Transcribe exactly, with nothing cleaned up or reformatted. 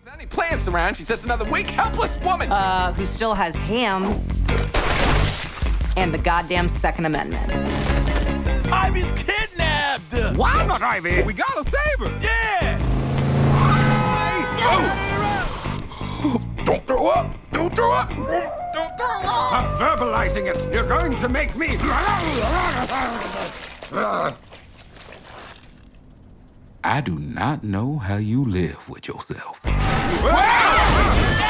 Any plants around, she's just another weak, helpless woman. Uh, who still has hams and the goddamn Second Amendment. Ivy's kidnapped! What? Not Ivy. We gotta save her! Yeah! Oh. Don't throw up! Don't throw up! Don't throw up! Stop verbalizing it! You're going to make me... I do not know how you live with yourself. Wow!